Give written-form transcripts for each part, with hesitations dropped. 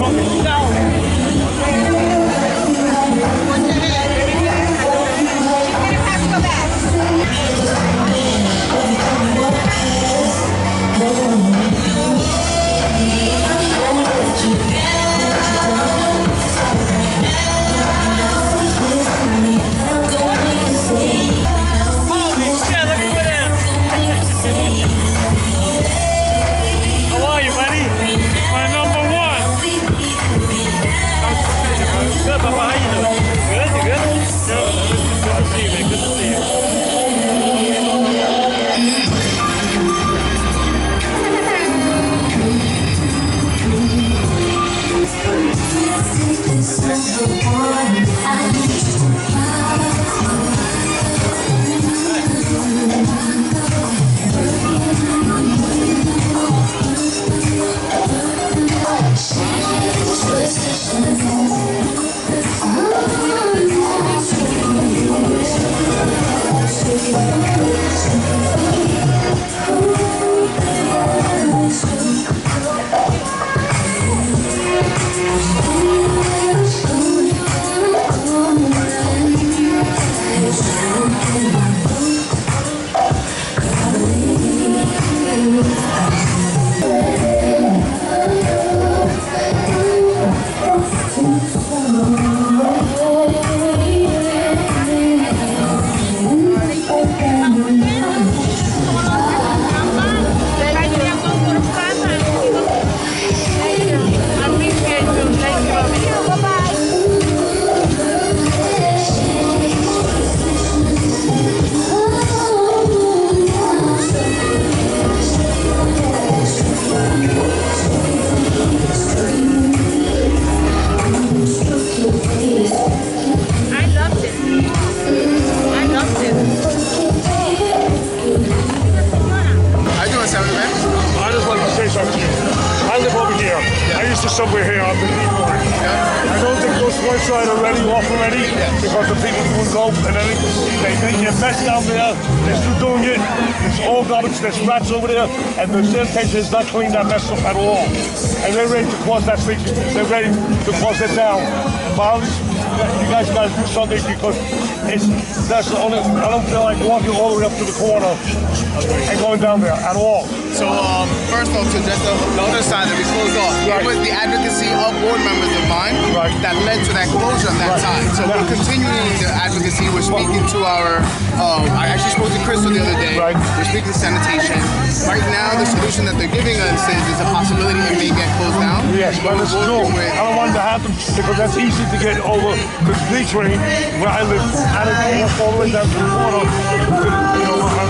Somewhere here on the keyboard. I don't think those one side are ready, off already, because the people will go and then they make a mess down there. They're still doing it. There's all garbage, there's rats over there, and the sanitation is not cleaning that mess up at all. And they're ready to close that thing. They're ready to close it down. But you guys got to do something because that's the only. I don't feel like walking all the way up to the corner and going down there at all. So first off, to just the other side that we closed off, it was the advocacy of board members of mine that led to that closure of that side. So we're continuing the advocacy. We're speaking to our, I actually spoke to Crystal the other day. We're speaking to sanitation. Right now, the solution that they're giving us is there's a possibility it may get closed down. Yes, but it's true. I don't want it to happen because that's easy to get over the police train where I live. I don't walk all the way down to the corner, you know, on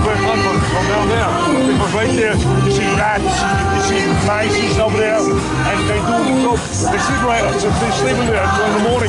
the down there. Because right there, you see rats, you see mice over there, and they sleep right, so they're sleeping there in the morning.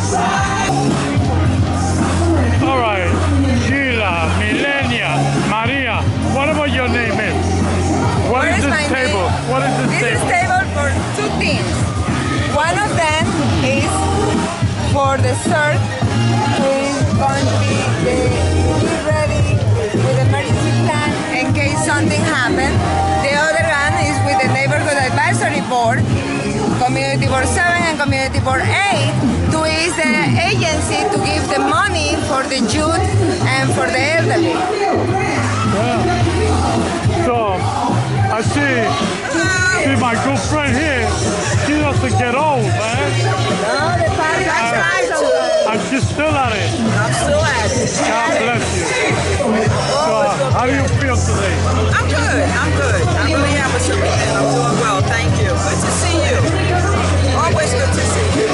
All right, Sheila, Milenia, Maria, whatever your name is. What is this table? What is this table? This is table for two things. One of them is for dessert, who is going to be ready with emergency plan in case something happens. The other one is with the Neighborhood Advisory Board, Community Board 7 and Community Board 8, who is the agency to give the money for the youth and for the elderly. Yeah. So, I see my good friend here, she doesn't get old, man. No, the party is and she's still at it. I'm still at it. God bless you. So, how do you feel today? I'm good. I'm good. I really have a super and I'm doing well. Thank you. Good to see you. Always good to see you.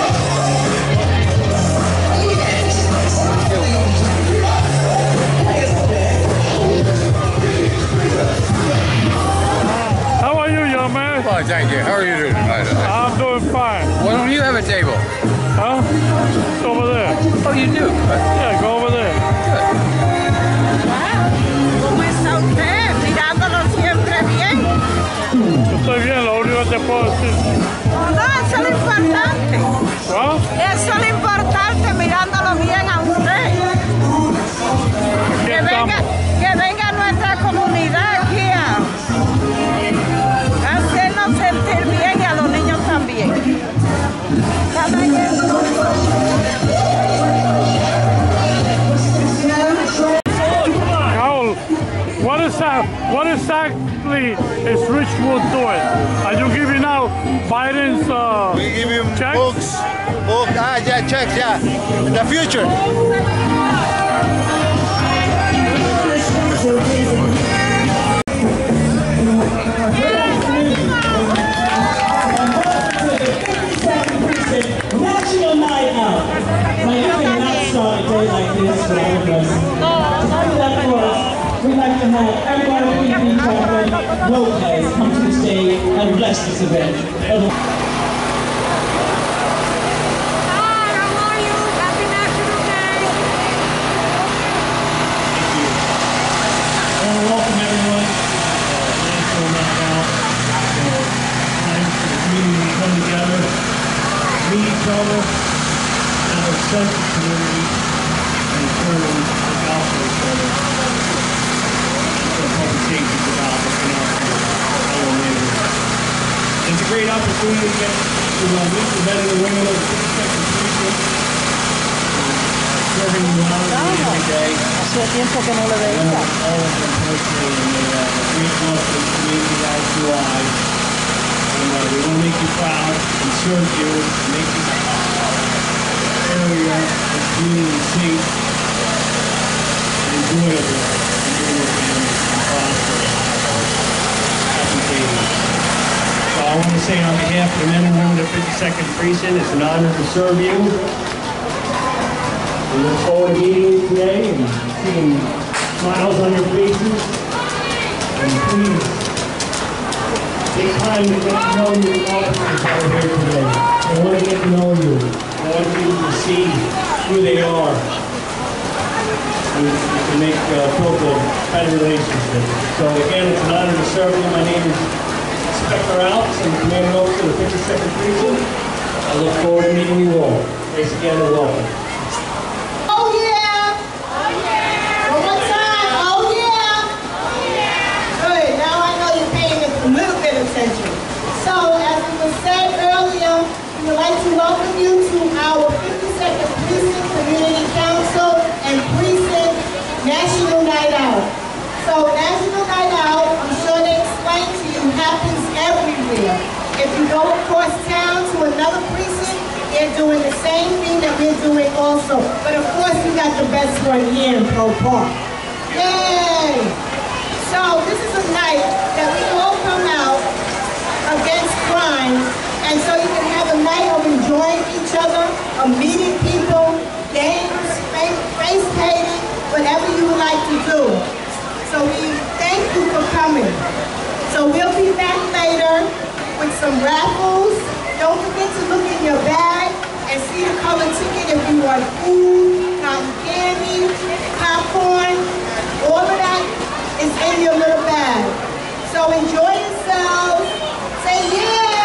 How are you, young man? Fine, thank you. How are you doing tonight? I'm doing fine. Why don't you have a table? Huh? Over there. Oh, you do? Yeah, go over there. ¿Cómo está usted? Mirándolo siempre bien. Estoy bien, lo único que te puedo decir. No, eso es lo importante. ¿Ah? Eso es lo importante, mirándolo bien a usted. Que venga a nuestra comunidad aquí a hacernos sentir bien y a los niños también. smooth to it. Are you giving out Biden's We give him checks? books. Yeah, checks, yeah. In the future. National Night Out. Now you cannot start a day like this without us. After that course, we'd like to have everybody in Captain Lopez come to the stage and bless this event. Meet each other, have a sense of community, and turn the gospel each other. That's what public safety is about, looking out for our neighbors. It's a great opportunity to get to meet the men and the women of the 52nd Precinct, serving you every day. Hacía tiempo que no le veía. All of them personally, and they have a great love for the community as do I. We want to make you proud and serve you, and make this area and community safe and enjoyable, and do your family and prosperous. Happy days. So I want to say on behalf of the men and women of 52nd Precinct, it's an honor to serve you. We look forward to meeting you today and seeing smiles on your faces. And please, take time to get to know your officers that are here today. I want to get to know you. I want you to see who they are. And to make build a better relationship. So again, it's an honor to serve you. My name is Inspector Alps. I'm Commander Officer of the 52nd Precinct. I look forward to meeting you all. Thanks again and welcome. So, as it was said earlier, we would like to welcome you to our 52nd Precinct Community Council and Precinct National Night Out. So, National Night Out, I'm sure they explained to you, happens everywhere. If you go across town to another precinct, they're doing the same thing that we're doing also. But of course, we got the best one here in Pro Park. Yay! So, this is a night that we all come out against crime, and so you can have a night of enjoying each other, of meeting people, games, face painting, whatever you would like to do. So we thank you for coming. So we'll be back later with some raffles. Don't forget to look in your bag and see the color ticket if you want food, cotton candy, popcorn, all of that is in your little bag. So enjoy yourselves. Say yeah!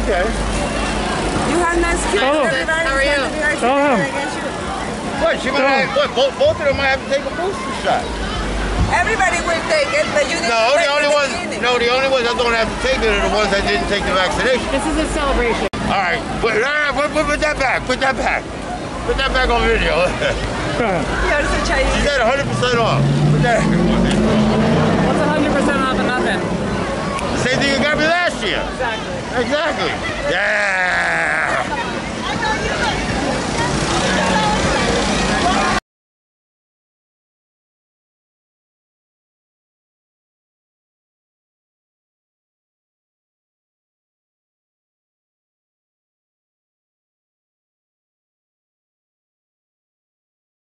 Okay. You have no excuse. Oh. Everybody How are you? Tell him. against you. What? She might have, both of them might have to take a booster shot. Everybody will take it, but you need No, to the take only the ones. beginning. No, the only ones that don't have to take it are the ones that didn't take the vaccination. This is a celebration. All right, put that back. Put that back. Put that back on video. You're such a She said 100% off. Put that. What's 100% off of nothing? Same thing you got me last year. Exactly. Exactly. Yeah.